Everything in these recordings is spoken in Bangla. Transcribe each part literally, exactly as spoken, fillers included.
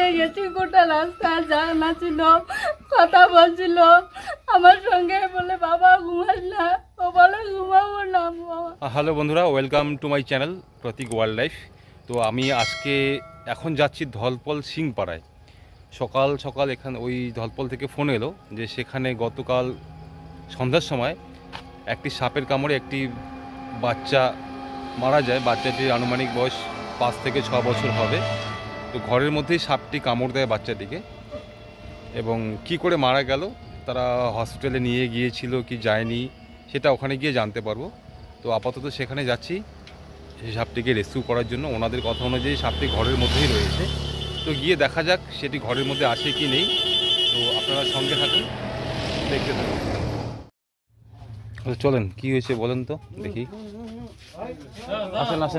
নিয়ে গেছি, গোটা রাস্তা জানা ছিল, কথা বলছিল আমার সঙ্গে, বলে বাবা ঘুমাস না, ও বলে ঘুমাবো না। হ্যালো বন্ধুরা, welcome to my channel Prateek wildlife. তো আমি আজকে এখন যাচ্ছি ধলপল সিংপাড়ায়। সকাল সকাল এখানে ওই ধলপল থেকে ফোন এলো যে সেখানে গতকাল সন্ধ্যার সময় একটি সাপের কামড়ে একটি বাচ্চা মারা যায়। বাচ্চাটির আনুমানিক বয়স পাঁচ থেকে ছ বছর হবে। তো ঘরের মধ্যেই সাপটি কামড় দেয় বাচ্চাটিকে, এবং কি করে মারা গেল, তারা হসপিটালে নিয়ে গিয়েছিল কি যায়নি সেটা ওখানে গিয়ে জানতে পারবো। তো আপাতত সেখানে যাচ্ছি সেই সাপটিকে রেস্কিউ করার জন্য। ওনাদের কথা অনুযায়ী সাপটি ঘরের মধ্যেই রয়েছে। তো গিয়ে দেখা যাক সেটি ঘরের মধ্যে আছে কি নেই। তো আপনারা সঙ্গে থাকুন, দেখতে থাকুন। চলেন, কি হয়েছে বলেন তো দেখি। আসেন আসেন।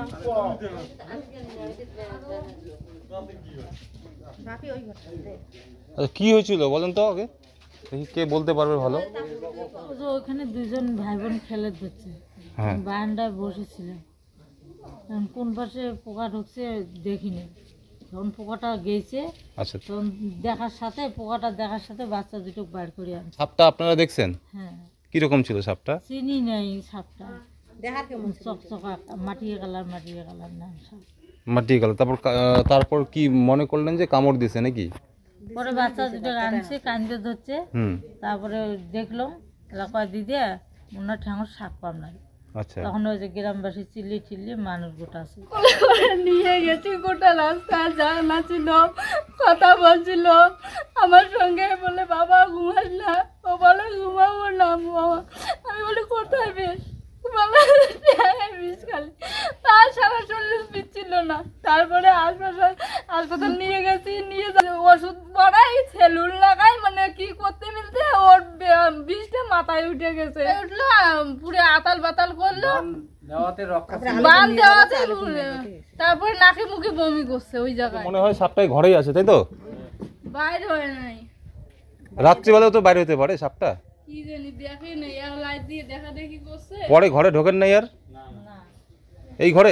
আচ্ছা, কি হয়েছিল বলেন তো আগে দেখি, কে বলতে পারবে ভালো। ওখানে দুজন ভাই বোন খেলে ধরছে, বারান্দায় বসেছিল, কোন পাশে পোকা ঢুকছে দেখিনি, যখন পোকাটা গেছে আচ্ছা, তখন দেখার সাথে পোকাটা দেখার সাথে বাচ্চা দুটো বার করে আনছে। সাপটা আপনারা দেখছেন? হ্যাঁ। কিরকম ছিল সাপটা? চিনি নেই সাপটা, দেখার কেমন চকচকা, মাটিয়ে কালার মাটিয়ে কালার না সাপ, মাটিয়ে গেল। তারপর তারপর কি মনে করলেন যে কামড় দিছে নাকি? পরে বাচ্চা দুটো আনছে, কান্দে ধরছে, তারপরে দেখলাম এলাকায় দিদি ওনার ঠ্যাঙর সাপ কামড়ায়। আচ্ছা, তখন ওই যে গ্রামবাসী চিল্লি চিল্লি মানুষ গোটা আছে, নিয়ে গেছি, গোটা রাস্তা জানা ছিল, কথা বলছিল আমার সঙ্গে, বলে বাবা ঘুমাস না, ও বলে ঘুমাবো না বাবা। আমি বলি কোথায় বেশ, বলে বিষ খালি, তার সারা শরীর পিচ্ছিল না। তারপরে হাসপাতাল হাসপাতাল নিয়ে গেছি, নিয়ে ওষুধ পড়াই, সেলুন লাগাই, মানে কি করতে মিলতে ওর বিষটা মাথায় উঠে গেছে, উঠলো পুরো আতাল বাতাল করলো, বান দেওয়াতে তারপরে নাকে মুখে বমি করছে। ওই জায়গায় মনে হয় সাপটাই ঘরেই আছে, তাই তো? বাইরে হয় নাই, রাত্রিবেলাও তো বাইরে হতে পারে সাপটা, কি জানি, দেখে নাই, লাইট দিয়ে দেখা দেখি করছে। পরে ঘরে ঢোকেন নাই আর? এই ঘরে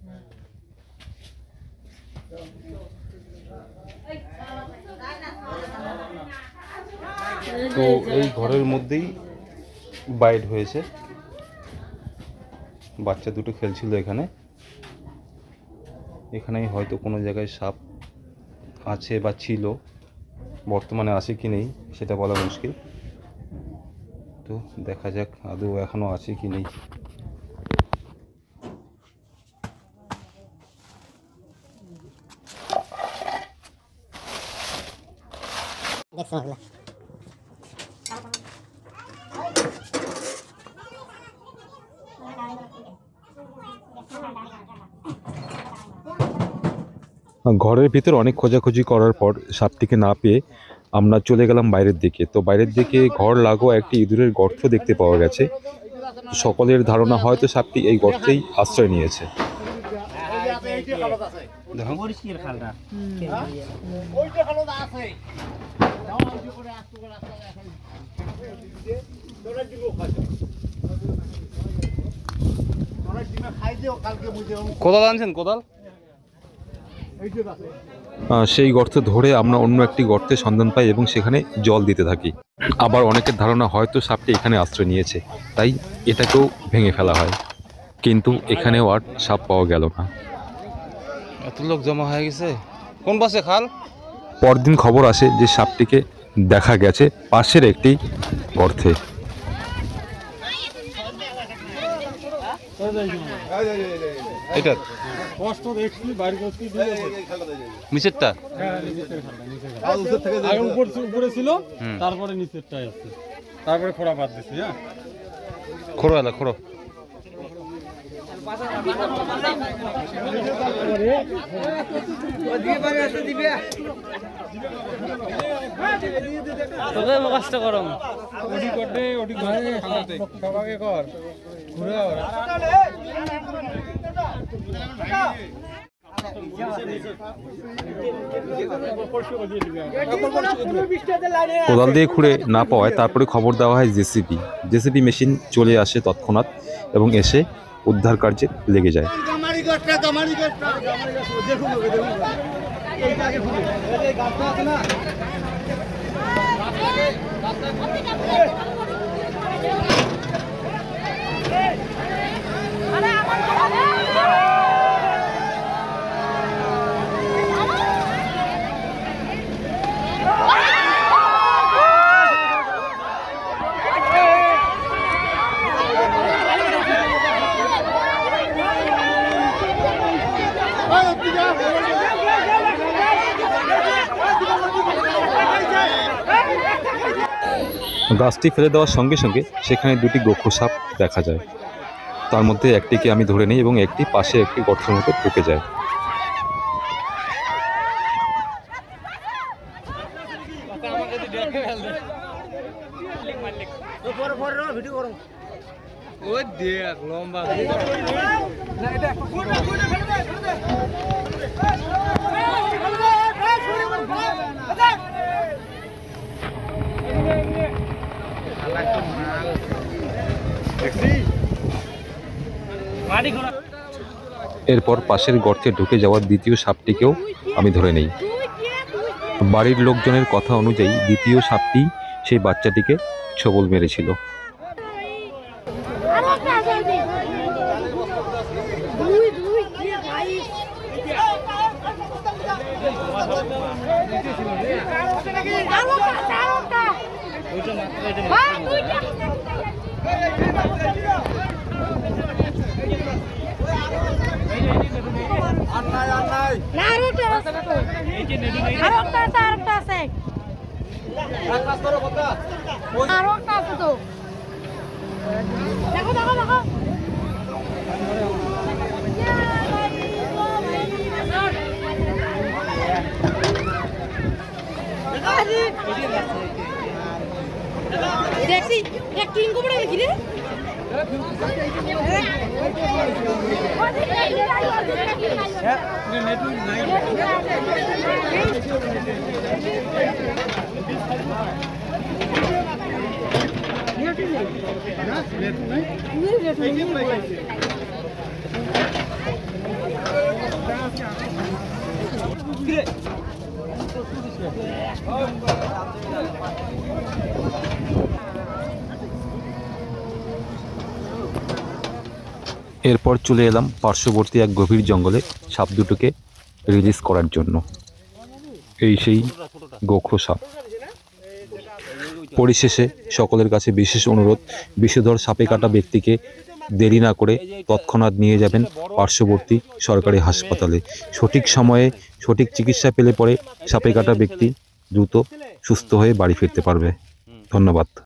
তো এই ঘরের মধ্যেই বাইট হয়েছে। বাচ্চা দুটো খেলছিল এখানে। এখানেই হয়তো কোনো জায়গায় সাপ আছে বা ছিল, বর্তমানে আছে কি নেই সেটা বলা মুশকিল। তো দেখা যাক আদৌ এখনো আছে কি নেই। ঘরের ভিতর অনেক খোঁজাখুঁজি করার পর সাপটিকে না পেয়ে আমরা চলে গেলাম বাইরের দিকে। তো বাইরের দিকে ঘর লাগোয়া একটি ইঁদুরের গর্ত দেখতে পাওয়া গেছে। সকলের ধারণা হয়তো সাপটি এই গর্তেই আশ্রয় নিয়েছে। কোদাল আনছেন? কোদাল? সেই গর্ত ধরে আমরা অন্য একটি গর্তের সন্ধান পাই এবং সেখানে জল দিতে থাকি। আবার অনেকের ধারণা হয়তো সাপটি এখানে আশ্রয় নিয়েছে, তাই এটাকেও ভেঙে ফেলা হয়, কিন্তু এখানেও আর সাপ পাওয়া গেল না। এত লোক জমা হয়ে গেছে কোন পাশে খাল। পরদিন খবর আসে যে সাপটিকে দেখা গেছে পাশের একটি গর্তে। এটা নিচেরটা, উপরে ছিল, তারপরে নিচেরটাই আছে, তারপরে খোড়া বাদ দিচ্ছি। হ্যাঁ, খোড়ো এলা খোড়ো। কষ্ট করো, ওটি করতে ওটি সবাইকে কর ঘুরে। কোদাল দিয়ে খুঁড়ে না পাওয়ায় তারপরে খবর দেওয়া হয় জেসিবি। জেসিবি মেশিন চলে আসে তৎক্ষণাৎ এবং এসে উদ্ধার কার্যে লেগে যায়। গাছটি ফেলে দেওয়ার সঙ্গে সঙ্গে সেখানে দুটি গোখো সাপ দেখা যায়। তার মধ্যে একটিকে আমি ধরে নিই এবং একটি পাশে একটি গর্তের মধ্যে ঢুকে যায়। এরপর পাশের গর্তে ঢুকে যাওয়ার দ্বিতীয় সাপটিকেও আমি ধরে নেই। বাড়ির লোকজনের কথা অনুযায়ী দ্বিতীয় সাপটি সেই বাচ্চাটিকে ছোবল মেরেছিল। দেখছি একটিং করে দেখি রে এরপর চলে এলাম পার্শ্ববর্তী এক গভীর জঙ্গলে সাপ দুটোকে রিলিজ করার জন্য। এই সেই গোখো সাপ। পরিশেষে সকলের কাছে বিশেষ অনুরোধ, বিষধর সাপে কাটা ব্যক্তিকে দেরি না করে তৎক্ষণাৎ নিয়ে যাবেন পার্শ্ববর্তী সরকারি হাসপাতালে। সঠিক সময়ে সঠিক চিকিৎসা পেলে পরে সাপে কাটা ব্যক্তি দ্রুত সুস্থ হয়ে বাড়ি ফিরতে পারবে। ধন্যবাদ।